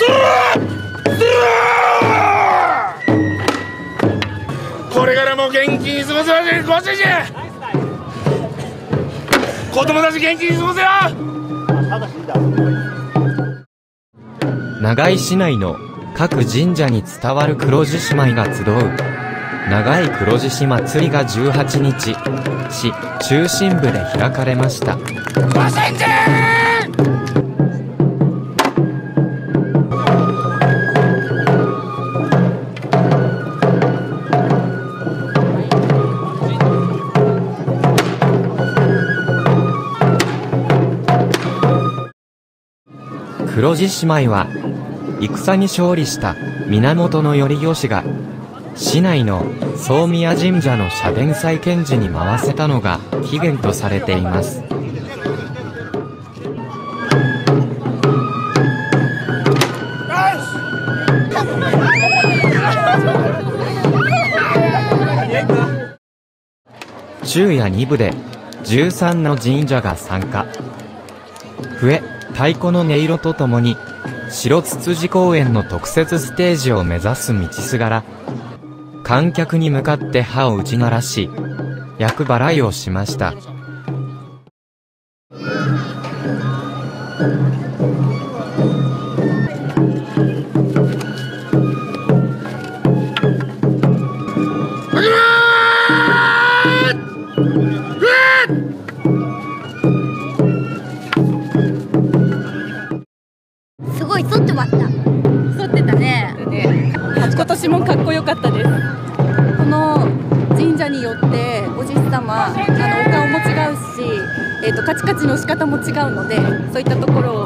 これからも元気に過ごせませんご主人。子供たち元気に過ごせよ。 長井市内の各神社に伝わる黒獅子舞が集う長井黒獅子祭りが18日、市中心部で開かれました。 ご主人。 黒獅子舞は戦に勝利した源頼義が市内の宗宮神社の社殿再建時に回せたのが起源とされています。昼夜2部で13の神社が参加。笛、太鼓の音色とともに白つつじ公園の特設ステージを目指す道すがら、観客に向かって歯を打ち鳴らし、厄払いをしました。 すごい反ってました。 反ってたね。今年もかっこよかったです。この神社によっておじさまお顔も違うし、カチカチの仕方も違うので、そういったところを